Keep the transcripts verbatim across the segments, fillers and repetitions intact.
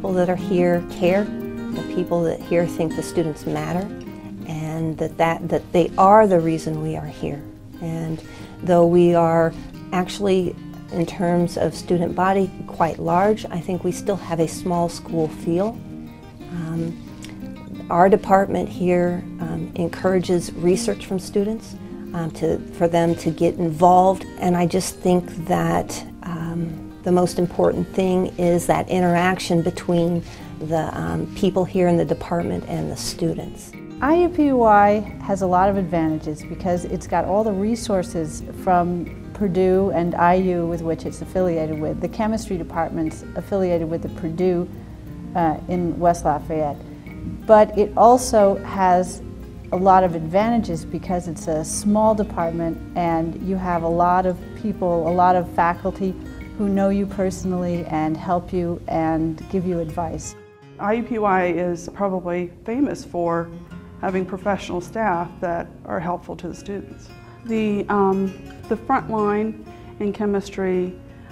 people that are here care, the people that here think the students matter, and that, that, that they are the reason we are here. And though we are actually, in terms of student body, quite large, I think we still have a small school feel. Um, our department here um, encourages research from students, um, to, for them to get involved, and I just think that um, the most important thing is that interaction between the um, people here in the department and the students. I U P U I has a lot of advantages because it's got all the resources from Purdue and I U with which it's affiliated with. The chemistry department's affiliated with the Purdue uh, in West Lafayette. But it also has a lot of advantages because it's a small department and you have a lot of people, a lot of faculty who know you personally and help you and give you advice. I U P U I is probably famous for having professional staff that are helpful to the students. The, um, the front line in chemistry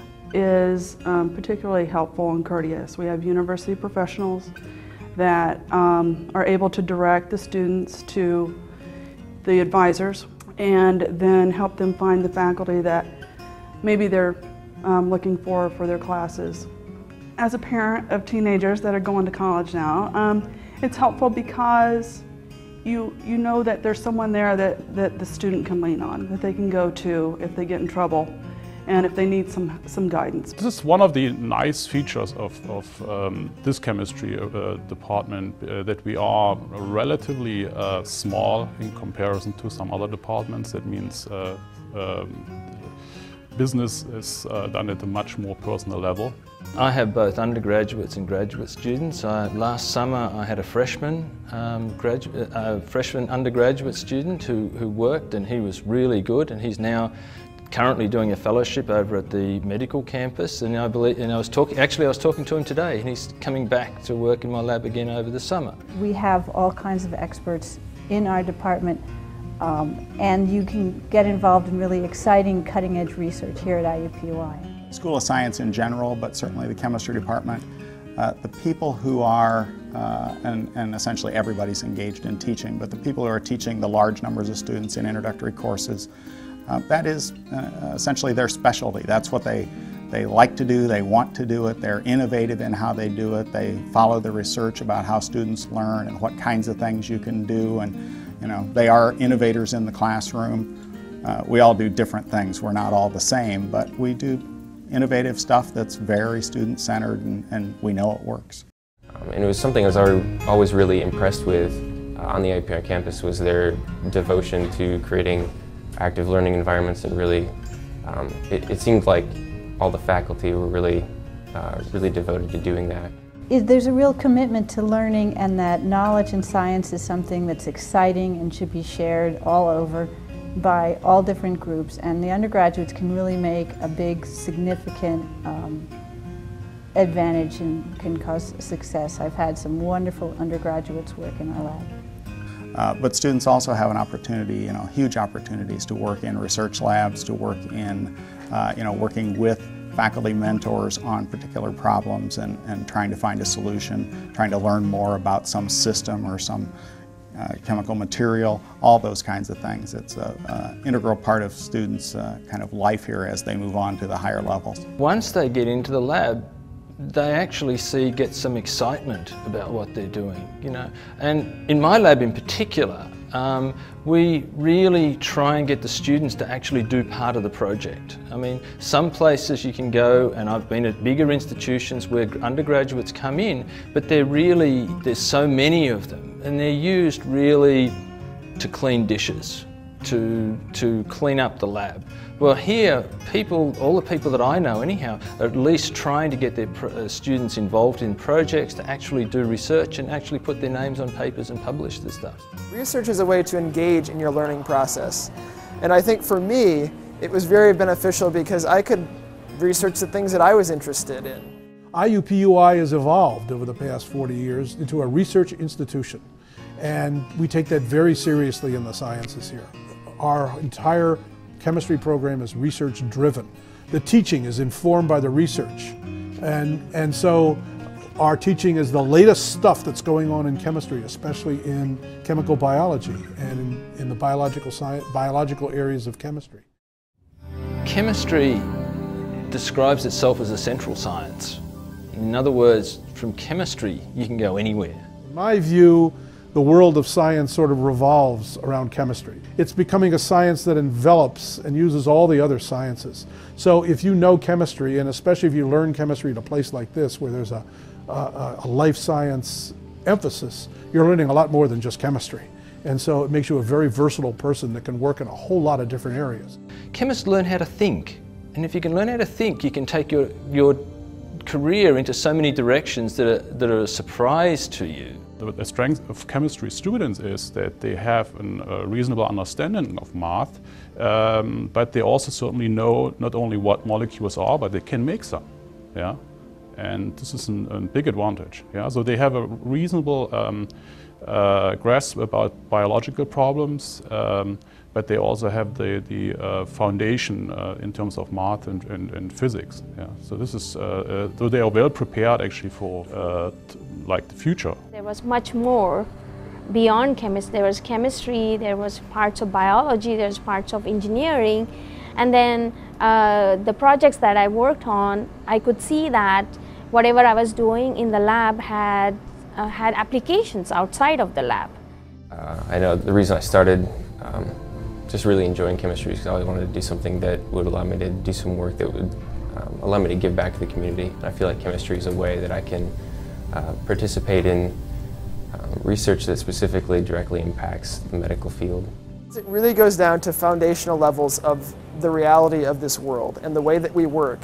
is um, particularly helpful and courteous. We have university professionals that um, are able to direct the students to the advisors and then help them find the faculty that maybe they're um, looking for for their classes. As a parent of teenagers that are going to college now, um, it's helpful because you, you know that there's someone there that, that the student can lean on, that they can go to if they get in trouble and if they need some, some guidance. This is one of the nice features of, of um, this chemistry uh, department, uh, that we are relatively uh, small in comparison to some other departments. That means uh, um, business is uh, done at a much more personal level. I have both undergraduates and graduate students. I, last summer I had a freshman, um, graduate, uh, freshman undergraduate student who, who worked, and he was really good, and he's now currently doing a fellowship over at the medical campus, and I believe, and I was talking, actually I was talking to him today, and he's coming back to work in my lab again over the summer. We have all kinds of experts in our department, um, and you can get involved in really exciting cutting-edge research here at I U P U I. School of Science in general, but certainly the chemistry department, uh, the people who are, uh, and, and essentially everybody's engaged in teaching, but the people who are teaching the large numbers of students in introductory courses, Uh, that is uh, essentially their specialty. That's what they, they like to do, they want to do it, they're innovative in how they do it, they follow the research about how students learn and what kinds of things you can do, and you know, they are innovators in the classroom. Uh, we all do different things, we're not all the same, but we do innovative stuff that's very student-centered, and, and we know it works. Um, and it was something I was always really impressed with uh, on the I U P U I campus, was their devotion to creating active learning environments, and really, um, it, it seemed like all the faculty were really, uh, really devoted to doing that. It, there's a real commitment to learning, and that knowledge in science is something that's exciting and should be shared all over by all different groups, and the undergraduates can really make a big, significant um, advantage and can cause success. I've had some wonderful undergraduates work in our lab. Uh, but students also have an opportunity, you know, huge opportunities to work in research labs, to work in, uh, you know, working with faculty mentors on particular problems, and, and trying to find a solution, trying to learn more about some system or some uh, chemical material, all those kinds of things. It's an integral part of students' uh, kind of life here as they move on to the higher levels. Once they get into the lab, they actually see, get some excitement about what they're doing, you know. And in my lab in particular, um, we really try and get the students to actually do part of the project. I mean, some places you can go, and I've been at bigger institutions where undergraduates come in, but they're really, there's so many of them, and they're used really to clean dishes, to, to clean up the lab. Well, here, people, all the people that I know anyhow, are at least trying to get their pro uh, students involved in projects, to actually do research and actually put their names on papers and publish this stuff. Research is a way to engage in your learning process. And I think for me, it was very beneficial because I could research the things that I was interested in. I U P U I has evolved over the past forty years into a research institution, and we take that very seriously in the sciences here. Our entire chemistry program is research driven. The teaching is informed by the research, and, and so are teaching is the latest stuff that's going on in chemistry, especially in chemical biology and in, in the biological science, biological areas of chemistry. Chemistry describes itself as a central science. In other words, from chemistry you can go anywhere. In my view, the world of science sort of revolves around chemistry. It's becoming a science that envelops and uses all the other sciences. So if you know chemistry, and especially if you learn chemistry at a place like this where there's a, a, a life science emphasis, you're learning a lot more than just chemistry. And so it makes you a very versatile person that can work in a whole lot of different areas. Chemists learn how to think, and if you can learn how to think, you can take your, your career into so many directions that are, that are a surprise to you. The strength of chemistry students is that they have an, a reasonable understanding of math, um, but they also certainly know not only what molecules are, but they can make some. Yeah? And this is an, a big advantage. Yeah? So they have a reasonable um, uh, grasp about biological problems, um, but they also have the, the uh, foundation uh, in terms of math and, and, and physics. Yeah. So this is, uh, uh, so they are well prepared actually for uh, t like the future. There was much more beyond chemistry. There was chemistry, there was parts of biology, there's parts of engineering, and then uh, the projects that I worked on, I could see that whatever I was doing in the lab had, uh, had applications outside of the lab. Uh, I know the reason I started um, just really enjoying chemistry because I always wanted to do something that would allow me to do some work that would um, allow me to give back to the community. And I feel like chemistry is a way that I can uh, participate in um, research that specifically directly impacts the medical field. It really goes down to foundational levels of the reality of this world and the way that we work.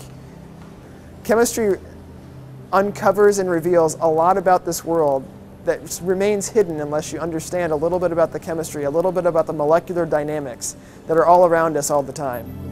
Chemistry uncovers and reveals a lot about this world that remains hidden unless you understand a little bit about the chemistry, a little bit about the molecular dynamics that are all around us all the time.